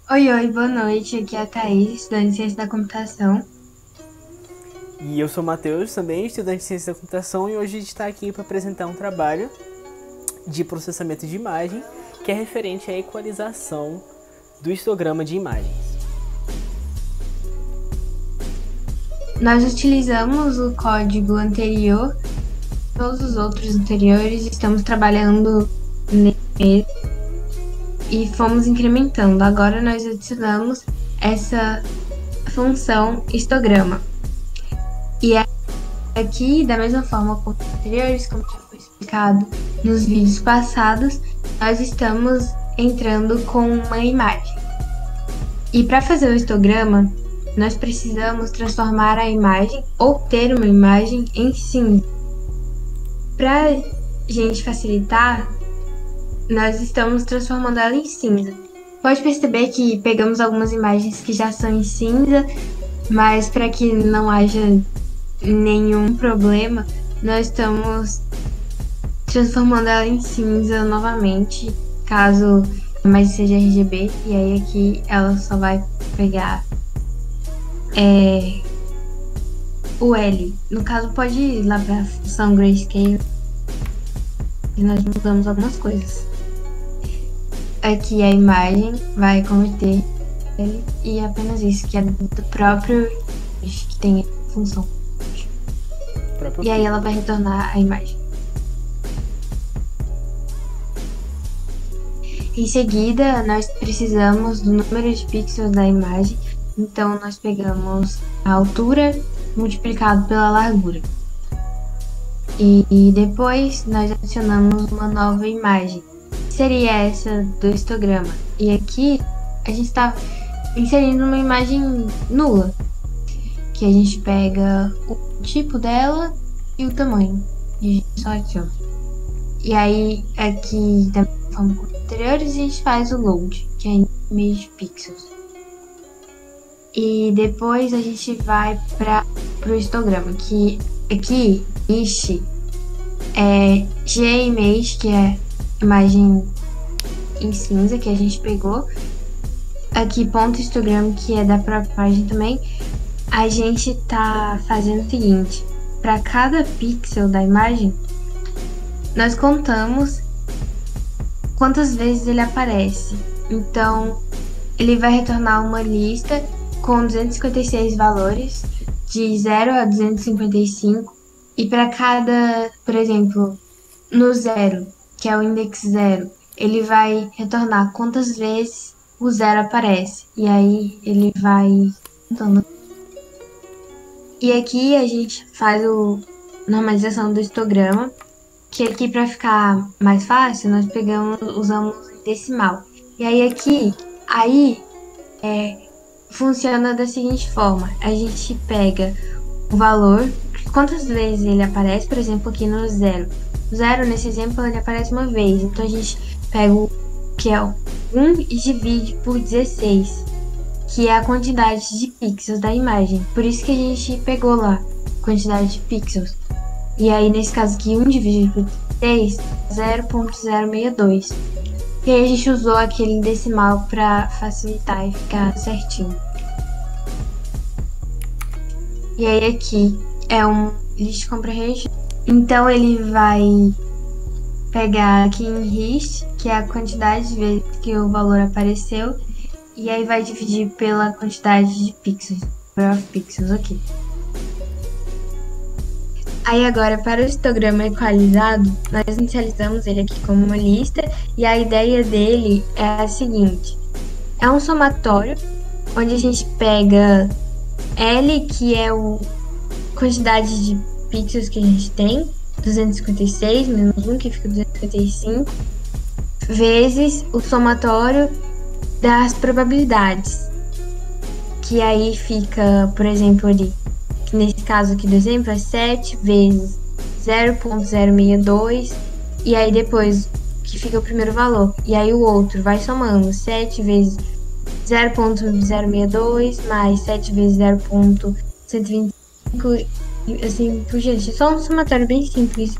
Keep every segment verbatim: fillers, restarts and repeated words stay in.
Oi, oi, boa noite. Aqui é a Thaís, estudante de Ciência da Computação. E eu sou o Matheus, também estudante de Ciência da Computação, e hoje a gente está aqui para apresentar um trabalho de processamento de imagem que é referente à equalização do histograma de imagens. Nós utilizamos o código anterior, todos os outros anteriores, estamos trabalhando nele e fomos incrementando. Agora nós adicionamos essa função histograma. E aqui, da mesma forma como os anteriores, como já foi explicado nos vídeos passados, nós estamos entrando com uma imagem. E para fazer o histograma, nós precisamos transformar a imagem ou ter uma imagem em cinza. Para gente facilitar, nós estamos transformando ela em cinza. Pode perceber que pegamos algumas imagens que já são em cinza, mas para que não haja nenhum problema, nós estamos transformando ela em cinza novamente, caso a imagem seja R G B, e aí aqui ela só vai pegar é, o L. No caso, pode ir lá para a função Grayscale e nós mudamos algumas coisas. Aqui a imagem vai converter L e é apenas isso, que é do próprio que tem a função. Próprio E aí ela vai retornar a imagem. Em seguida, nós precisamos do número de pixels da imagem. Então, nós pegamos a altura multiplicado pela largura. E, e depois, nós adicionamos uma nova imagem. Seria essa do histograma. E aqui, a gente está inserindo uma imagem nula. Que a gente pega o tipo dela e o tamanho. E a gente só adiciona. E aí, aqui, da forma como anteriores, a gente faz o load, que é em image pixels. E depois a gente vai para o histograma, que aqui, ish, é gimage, que é imagem em cinza, que a gente pegou. Aqui, ponto histograma, que é da própria página também. A gente tá fazendo o seguinte, para cada pixel da imagem, nós contamos quantas vezes ele aparece. Então, ele vai retornar uma lista com duzentos e cinquenta e seis valores, de zero a duzentos e cinquenta e cinco. E para cada, por exemplo, no zero, que é o index zero, ele vai retornar quantas vezes o zero aparece. E aí ele vai contando. E aqui a gente faz a normalização do histograma, que aqui, para ficar mais fácil, nós pegamos, usamos decimal. E aí aqui, aí é, funciona da seguinte forma: a gente pega o valor, quantas vezes ele aparece, por exemplo, aqui no zero. O zero, nesse exemplo, ele aparece uma vez. Então a gente pega o que é o um e divide por dezesseis, que é a quantidade de pixels da imagem. Por isso que a gente pegou lá a quantidade de pixels. E aí, nesse caso aqui, um dividido por três, zero ponto zero seis dois. E aí a gente usou aquele decimal para facilitar e ficar certinho. E aí aqui é um list comprehension. Então ele vai pegar aqui em list, que é a quantidade de vezes que o valor apareceu, e aí vai dividir pela quantidade de pixels, number of pixels aqui. Aí agora, para o histograma equalizado, nós inicializamos ele aqui como uma lista, e a ideia dele é a seguinte: é um somatório onde a gente pega L, que é a quantidade de pixels que a gente tem, duzentos e cinquenta e seis menos um, que fica duzentos e cinquenta e cinco, vezes o somatório das probabilidades, que aí fica, por exemplo, ali, nesse caso aqui do exemplo, é sete vezes zero ponto zero seis dois, e aí depois que fica o primeiro valor, e aí o outro vai somando sete vezes zero ponto zero seis dois mais sete vezes zero ponto cento e vinte e cinco, e assim por diante. É só um somatório bem simples.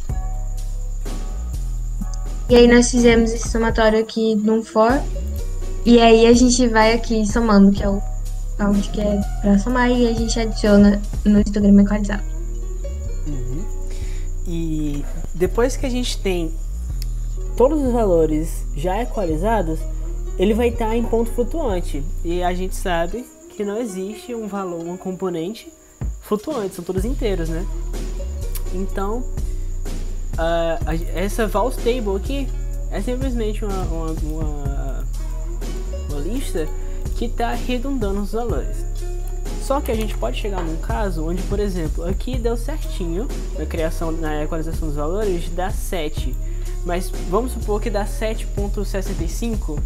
E aí nós fizemos esse somatório aqui num for, E aí a gente vai aqui somando, que é o count que é pra somar, e a gente adiciona no histograma equalizado. Uhum. E depois que a gente tem todos os valores já equalizados, ele vai estar em ponto flutuante. E a gente sabe que não existe um valor, um componente flutuante, são todos inteiros, né? Então, uh, essa Vals Table aqui é simplesmente uma, uma, uma, uma lista que está arredondando os valores. Só que a gente pode chegar num caso onde, por exemplo, aqui deu certinho na criação, na equalização dos valores, dá sete. Mas vamos supor que dá sete ponto sessenta e cinco.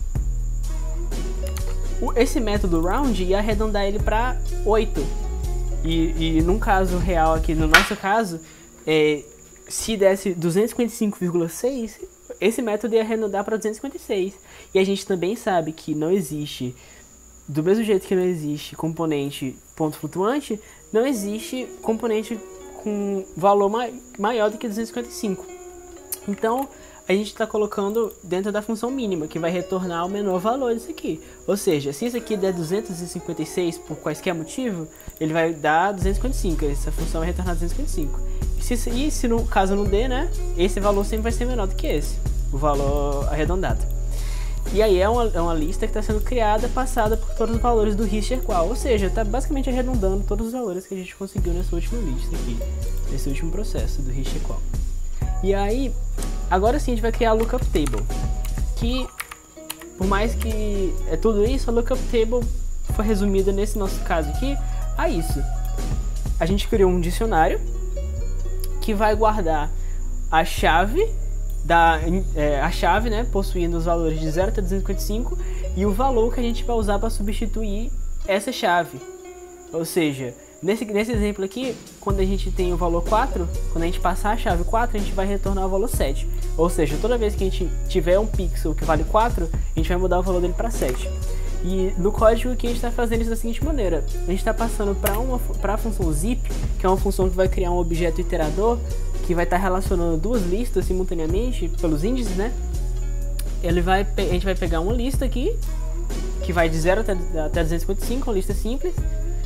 Esse método round ia arredondar ele para oito. E, e num caso real aqui, no nosso caso, é, se desse duzentos e cinquenta e cinco vírgula seis, esse método ia arredondar para duzentos e cinquenta e seis. E a gente também sabe que não existe, do mesmo jeito que não existe componente ponto flutuante, não existe componente com valor mai, maior do que duzentos e cinquenta e cinco. Então, a gente está colocando dentro da função mínima, que vai retornar o menor valor disso aqui. Ou seja, se isso aqui der duzentos e cinquenta e seis por quaisquer motivo, ele vai dar duzentos e cinquenta e cinco. Essa função vai retornar duzentos e cinquenta e cinco. E se, e se no caso não der, né, esse valor sempre vai ser menor do que esse, o valor arredondado. E aí é uma, é uma lista que está sendo criada, passada por todos os valores do Richter-Qual. Ou seja, está basicamente arredondando todos os valores que a gente conseguiu nessa última lista aqui, nesse último processo do Richter-Qual. E aí, agora sim a gente vai criar a Lookup Table, que por mais que é tudo isso, a Lookup Table foi resumida nesse nosso caso aqui a isso. A gente criou um dicionário que vai guardar a chave, da, é, a chave né, possuindo os valores de zero até duzentos e cinquenta e cinco e o valor que a gente vai usar para substituir essa chave. Ou seja, Nesse, nesse exemplo aqui, quando a gente tem o valor quatro, quando a gente passar a chave quatro, a gente vai retornar o valor sete. Ou seja, toda vez que a gente tiver um pixel que vale quatro, a gente vai mudar o valor dele para sete. E no código aqui a gente está fazendo isso da seguinte maneira. A gente está passando para a função zip, que é uma função que vai criar um objeto iterador, que vai estar tá relacionando duas listas simultaneamente, pelos índices, né? Ele vai, a gente vai pegar uma lista aqui, que vai de zero até, até duzentos e cinquenta e cinco, uma lista simples.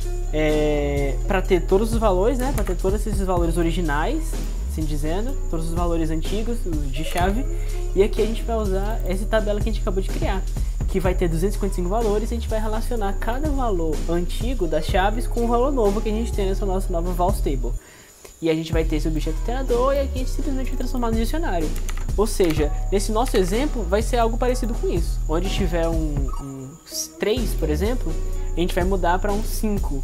É, para ter todos os valores, né? Para ter todos esses valores originais, assim dizendo, todos os valores antigos de chave. E aqui a gente vai usar essa tabela que a gente acabou de criar, que vai ter duzentos e cinquenta e cinco valores. E a gente vai relacionar cada valor antigo das chaves com o valor novo que a gente tem nessa nossa nova Vals Table. E a gente vai ter esse objeto iterador e aqui a gente simplesmente vai transformar no dicionário. Ou seja, nesse nosso exemplo vai ser algo parecido com isso. Onde tiver um, um três, por exemplo, a gente vai mudar para um cinco.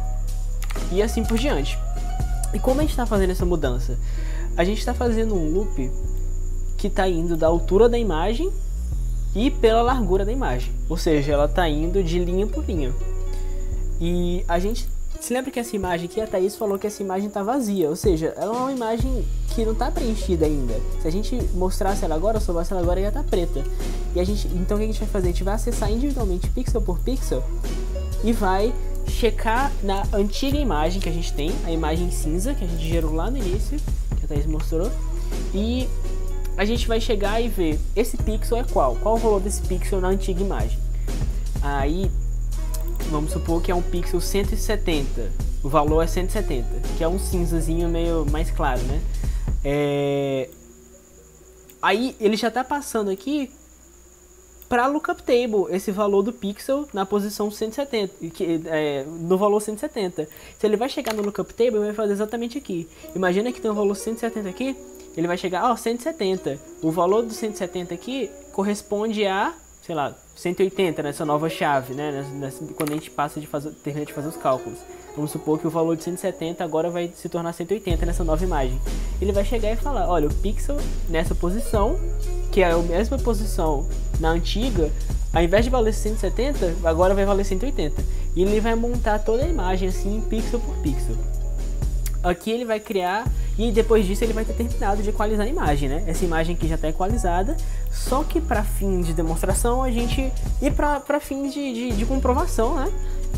E assim por diante. E como a gente está fazendo essa mudança? A gente está fazendo um loop que está indo da altura da imagem e pela largura da imagem. Ou seja, ela está indo de linha por linha. E a gente se lembra que essa imagem aqui, a Thaís falou que essa imagem está vazia. Ou seja, ela é uma imagem que não está preenchida ainda. Se a gente mostrasse ela agora, soubesse ela agora, ia estar preta. E a gente, então o que a gente vai fazer? A gente vai acessar individualmente pixel por pixel e vai checar na antiga imagem que a gente tem, a imagem cinza que a gente gerou lá no início, que a Thaís mostrou, e a gente vai chegar e ver esse pixel é qual, qual o valor desse pixel na antiga imagem. Aí vamos supor que é um pixel cento e setenta, o valor é cento e setenta, que é um cinzazinho meio mais claro, né? É... Aí ele já está passando aqui para a Lookup Table esse valor do pixel na posição cento e setenta, que, é, no valor cento e setenta. Se ele vai chegar no Lookup Table, ele vai fazer exatamente aqui. Imagina que tem um valor cento e setenta aqui, ele vai chegar, ó, cento e setenta. O valor do cento e setenta aqui corresponde a, sei lá, cento e oitenta nessa nova chave, né? Nessa, nessa, quando a gente passa de fazer, termina de fazer os cálculos. Vamos supor que o valor de cento e setenta agora vai se tornar cento e oitenta nessa nova imagem. Ele vai chegar e falar, olha, o pixel nessa posição, que é a mesma posição na antiga, ao invés de valer cento e setenta, agora vai valer cento e oitenta. E ele vai montar toda a imagem assim, pixel por pixel. Aqui ele vai criar, e depois disso ele vai ter terminado de equalizar a imagem, né? Essa imagem aqui já está equalizada, só que para fins de demonstração a gente, e para fins de, de, de comprovação, né?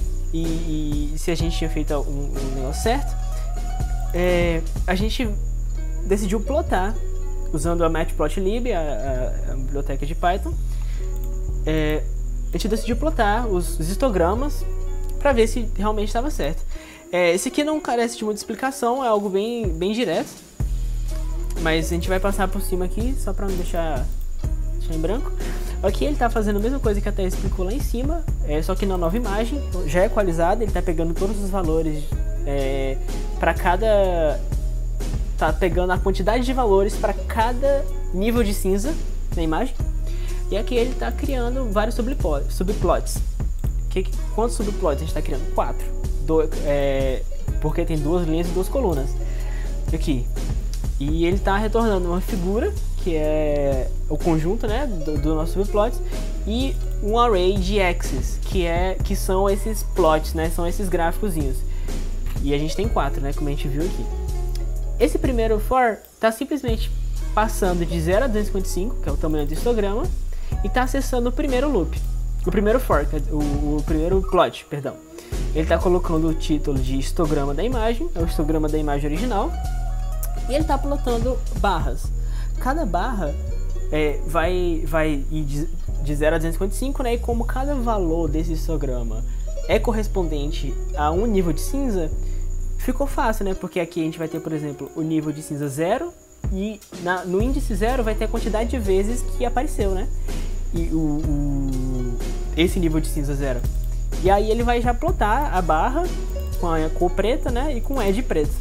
E, e se a gente tinha feito um, um negócio certo, é, a gente decidiu plotar usando a Matplotlib, a, a, a biblioteca de Python, é, a gente decidiu plotar os, os histogramas para ver se realmente estava certo. É, esse aqui não carece de muita explicação, é algo bem, bem direto, mas a gente vai passar por cima aqui, só para não deixar, deixar em branco. Aqui ele está fazendo a mesma coisa que até explicou lá em cima, é, só que na nova imagem, já é equalizada, ele está pegando todos os valores é, para cada... Tá pegando a quantidade de valores para cada nível de cinza na imagem. E aqui ele está criando vários subplots. Que, quantos subplots a gente está criando? Quatro. Do, é, porque tem duas linhas e duas colunas. Aqui. E ele está retornando uma figura, que é o conjunto, né, do, do nosso subplot, e um array de axes, que, é, que são esses plots, né, são esses gráficozinhos. E a gente tem quatro, né, como a gente viu aqui. Esse primeiro for está simplesmente passando de zero a duzentos e cinquenta e cinco, que é o tamanho do histograma, e está acessando o primeiro loop, o primeiro for, o, o primeiro plot, perdão. Ele está colocando o título de histograma da imagem, é o histograma da imagem original, e ele está plotando barras. Cada barra é, vai, vai ir de, de zero a duzentos e cinquenta e cinco, né? E como cada valor desse histograma é correspondente a um nível de cinza, ficou fácil, né? Porque aqui a gente vai ter, por exemplo, o nível de cinza zero, e na, no índice zero vai ter a quantidade de vezes que apareceu, né? E o, o, esse nível de cinza zero. E aí ele vai já plotar a barra com a cor preta, né? E com edge preto.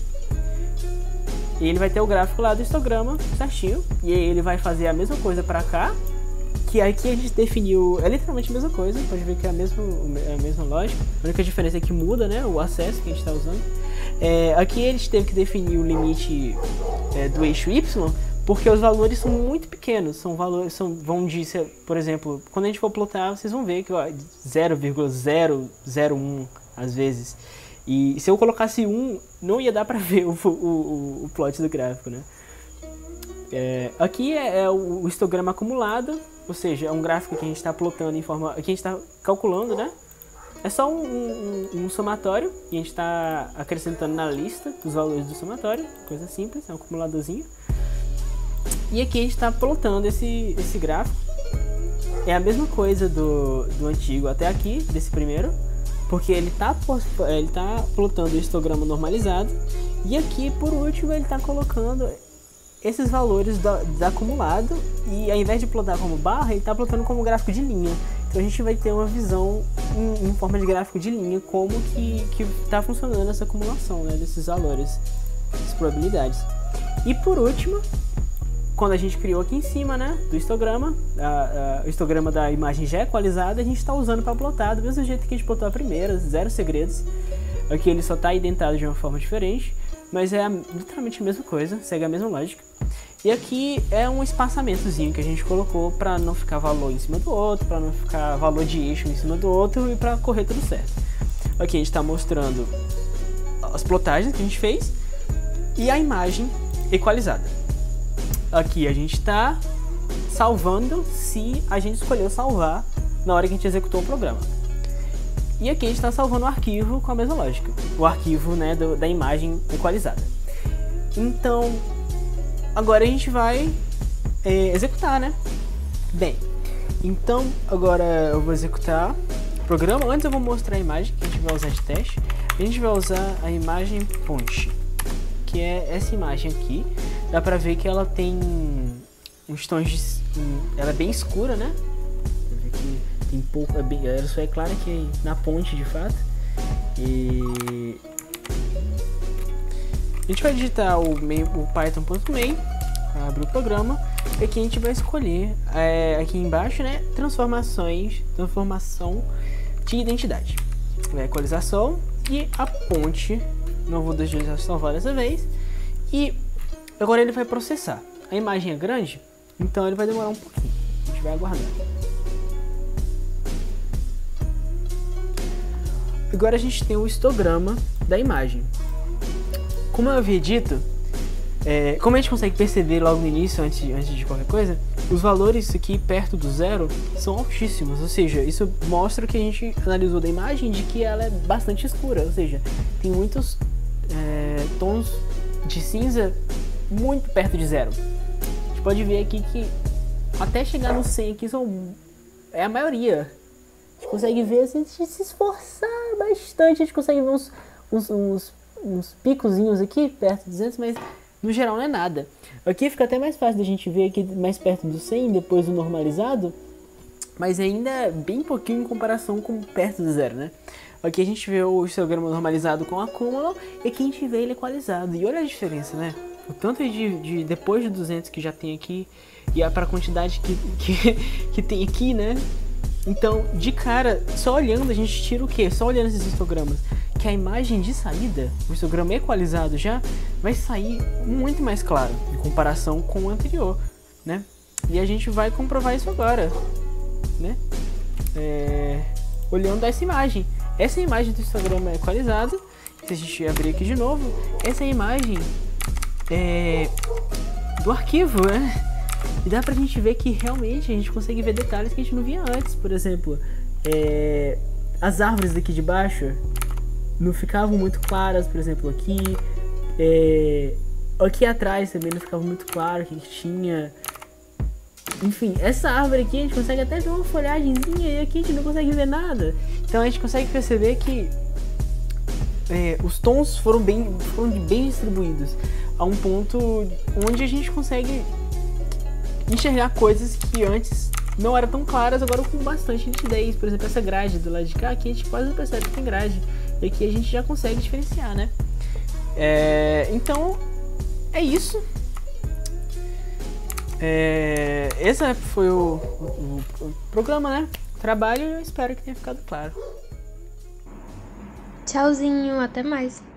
E ele vai ter o gráfico lá do histograma certinho. E aí ele vai fazer a mesma coisa pra cá. Que aqui a gente definiu, é literalmente a mesma coisa. Pode ver que é a mesma, é a mesma lógica. A única diferença é que muda, né, o acesso que a gente está usando. É, aqui a gente teve que definir o limite é, do eixo Y, porque os valores são muito pequenos. São valores, são, vão de, por exemplo, quando a gente for plotar, vocês vão ver que zero vírgula zero zero um às vezes. E se eu colocasse um, não ia dar pra ver o, o, o plot do gráfico, né? É, aqui é, é o histograma acumulado, ou seja, é um gráfico que a gente está plotando em forma... que a gente está calculando, né? É só um, um, um somatório, e a gente está acrescentando na lista os valores do somatório, coisa simples, é um acumuladorzinho. E aqui a gente está plotando esse, esse gráfico. É a mesma coisa do, do antigo até aqui, desse primeiro, porque ele está ele tá plotando o histograma normalizado, e aqui, por último, ele está colocando esses valores do, do acumulado, e ao invés de plotar como barra, ele está plotando como gráfico de linha. Então a gente vai ter uma visão em, em forma de gráfico de linha, como que está funcionando essa acumulação, né, desses valores, dessas probabilidades. E por último, quando a gente criou aqui em cima, né, do histograma, a, a, o histograma da imagem já equalizada, a gente está usando para plotar do mesmo jeito que a gente plotou a primeira, zero segredos. Aqui ele só está identado de uma forma diferente, mas é a, literalmente a mesma coisa, segue a mesma lógica. E aqui é um espaçamentozinho que a gente colocou para não ficar valor em cima do outro, para não ficar valor de eixo em cima do outro e para correr tudo certo. Aqui a gente está mostrando as plotagens que a gente fez e a imagem equalizada. Aqui a gente está salvando se a gente escolheu salvar na hora que a gente executou o programa. E aqui a gente está salvando o arquivo com a mesma lógica, o arquivo, né, do, da imagem equalizada. Então, agora a gente vai é, executar, né? Bem, então agora eu vou executar o programa. Antes eu vou mostrar a imagem que a gente vai usar de teste. A gente vai usar a imagem ponte, que é essa imagem aqui. Dá pra ver que ela tem uns tons de... ela é bem escura, né? Dá pra ver que tem pouco... É bem, ela só é clara que na ponte, de fato. E... a gente vai digitar o, main, o python.main, abre o programa, e aqui a gente vai escolher, é, aqui embaixo, né, transformações, transformação de identidade. A equalização e a ponte, não vou deixar salvar dessa vez. E agora ele vai processar. A imagem é grande, então ele vai demorar um pouquinho. A gente vai aguardar. Agora a gente tem o histograma da imagem. Como eu havia dito, é, como a gente consegue perceber logo no início, antes, antes de qualquer coisa, os valores aqui perto do zero são altíssimos, ou seja, isso mostra que a gente analisou da imagem de que ela é bastante escura, ou seja, tem muitos é, tons de cinza muito perto de zero. A gente pode ver aqui que até chegar no cem aqui são, é a maioria consegue ver, se a gente se esforçar bastante, a gente consegue ver uns, uns, uns, uns picozinhos aqui, perto de duzentos, mas no geral não é nada. Aqui fica até mais fácil da gente ver aqui mais perto do cem, depois do normalizado, mas ainda é bem pouquinho em comparação com perto do zero, né? Aqui a gente vê o histograma normalizado com acúmulo, e aqui a gente vê ele equalizado. E olha a diferença, né? O tanto de, de depois de duzentos que já tem aqui, e para a quantidade que, que, que tem aqui, né? Então, de cara, só olhando, a gente tira o quê? Só olhando esses histogramas, que a imagem de saída, o histograma equalizado já, vai sair muito mais claro, em comparação com o anterior, né? E a gente vai comprovar isso agora, né? É... Olhando essa imagem. Essa é a imagem do histograma equalizado. Se a gente abrir aqui de novo, essa é a imagem é, do arquivo, né? E dá pra gente ver que realmente a gente consegue ver detalhes que a gente não via antes. Por exemplo, é, as árvores daqui de baixo não ficavam muito claras, por exemplo, aqui. É, aqui atrás também não ficava muito claro o que, que tinha. Enfim, essa árvore aqui a gente consegue até ver uma folhagemzinha e aqui a gente não consegue ver nada. Então a gente consegue perceber que é, os tons foram bem, foram bem distribuídos a um ponto onde a gente consegue enxergar coisas que antes não eram tão claras, agora com bastante nitidez. Por exemplo, essa grade do lado de cá, aqui a gente quase não percebe que tem grade. E aqui a gente já consegue diferenciar, né? É, então, é isso. É, esse foi o, o, o programa, né? Trabalho, eu espero que tenha ficado claro. Tchauzinho, até mais.